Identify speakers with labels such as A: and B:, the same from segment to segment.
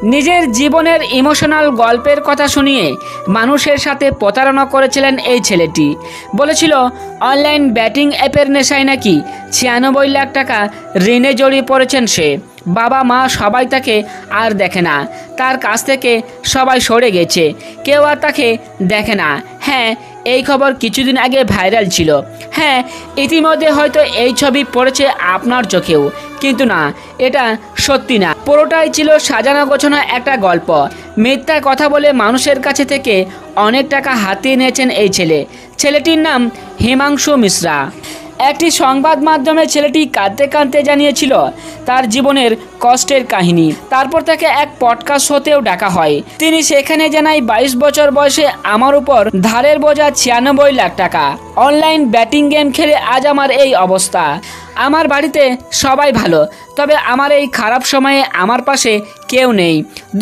A: নিজের জীবনের ইমোশনাল গল্পের কথা শুনিয়ে মানুষের সাথে প্রতারণা করেছিলেন এই ছেলেটি। বলেছিল অনলাইন ব্যাটিং অ্যাপের নেশায় নাকি 96 লাখ টাকা ঋণে জড়িয়ে পড়েছেন সে। বাবা মা সবাই তাকে আর দেখে না, তার কাছ থেকে সবাই সরে গেছে, কেউ আর তাকে দেখে না। হ্যাঁ, এই খবর কিছুদিন আগে ভাইরাল ছিল। হ্যাঁ, ইতিমধ্যে হয়তো এই ছবি পড়েছে আপনার চোখেও, কিন্তু না, এটা সত্যি না। পুরোটাই ছিল সাজানো গোছানো একটা গল্প। মিথ্যা কথা বলে মানুষের কাছে থেকে অনেক টাকা হাতিয়ে নিয়েছেন এই ছেলেটির নাম হিমাংশু মিশ্রা। একটি সংবাদ মাধ্যমে ছেলেটি কাঁদতে কাঁদতে জানিয়েছিল তার জীবনের কষ্টের কাহিনী। তারপর তাকে এক পডকাস্ট শোতেও ডাকা হয়। তিনি সেখানে জানায় 22 বছর বয়সে আমার উপর ধারের বোঝা 96 লাখ টাকা। অনলাইন ব্যাটিং গেম খেলে আজ আমার এই অবস্থা। আমার বাড়িতে সবাই ভালো, তবে আমার এই খারাপ সময়ে আমার পাশে কেউ নেই।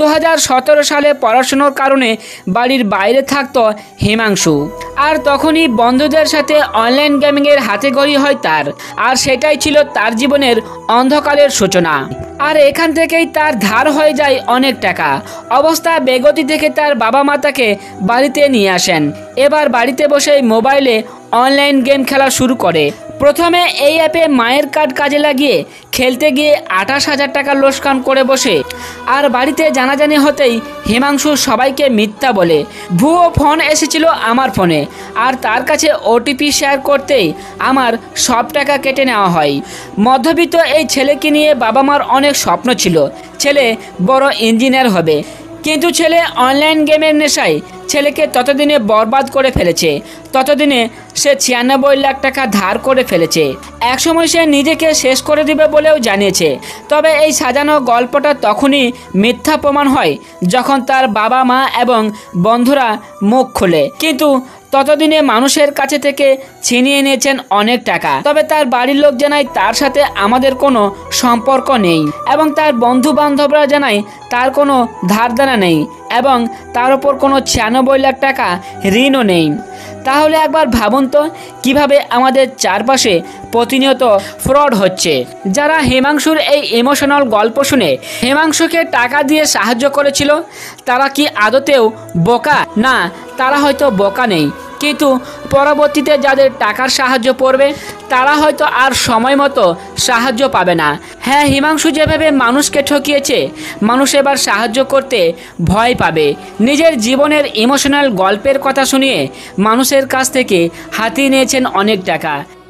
A: 2017 সালে পড়াশুনোর কারণে বাড়ির বাইরে থাকতো হিমাংশু, আর তখনই বন্ধুদের সাথে অনলাইন গেমিংয়ের হাতেখড়ি হয় তার। আর সেটাই ছিল তার জীবনের অন্ধকারের সূচনা। আর এখান থেকেই তার ধার হয়ে যায় অনেক টাকা। অবস্থা বেগতি থেকে তার বাবা মা তাকে বাড়িতে নিয়ে আসেন। এবার বাড়িতে বসেই মোবাইলে অনলাইন গেম খেলা শুরু করে। প্রথমে এই অ্যাপে মায়ের কার্ড কাজে লাগিয়ে খেলতে গিয়ে 28,000 টাকা লোকসান করে বসে। আর বাড়িতে জানাজানি হতেই হিমাংশু সবাইকে মিথ্যা বলে। ভুয়ো ফোন এসেছিল আমার ফোনে, আর তার কাছে ওটিপি শেয়ার করতেই আমার সব টাকা কেটে নেওয়া হয়। মধ্যবিত্ত এই ছেলেকে নিয়ে বাবা মার অনেক স্বপ্ন ছিল, ছেলে বড় ইঞ্জিনিয়ার হবে, কিন্তু ছেলে অনলাইন গেমের নেশায় ছেলেকে ততদিনে বরবাদ করে ফেলেছে। ততদিনে সে 96 লাখ টাকা ধার করে ফেলেছে। একসময় সে নিজেকে শেষ করে দিবে বলেও জানিয়েছে। তবে এই সাজানো গল্পটা তখনই মিথ্যা প্রমাণ হয় যখন তার বাবা মা এবং বন্ধুরা মুখ খোলে। কিন্তু ততদিনে মানুষের কাছে থেকে ছিনিয়ে নিয়েছেন অনেক টাকা। তবে তার বাড়ির লোক জানায় তার সাথে আমাদের কোনো সম্পর্ক নেই, এবং তার বন্ধু বান্ধবরা জানায় তার কোনো ধারদানা নেই, এবং তার ওপর কোনো 96 লাখ টাকা ঋণও নেই। তাহলে একবার ভাবুন তো কিভাবে আমাদের চারপাশে প্রতিনিয়ত ফ্রড হচ্ছে। যারা হিমাংশুর এই ইমোশনাল গল্প শুনে হিমাংশুকে টাকা দিয়ে সাহায্য করেছিল, তারা কি আদতেও বোকা? না, তারা হয়তো বোকা নেই, কিন্তু পরবর্তীতে যাদের টাকার সাহায্য পড়বে তারা হয়তো আর সময় মতো সাহায্য পাবে না। হ্যাঁ, হিমাংশু যেভাবে মানুষকে ঠকিয়েছে, মানুষ এবার সাহায্য করতে ভয় পাবে। নিজের জীবনের ইমোশনাল গল্পের কথা শুনিয়ে মানুষের কাছ থেকে হাতিয়ে নিয়েছেন অনেক টাকা।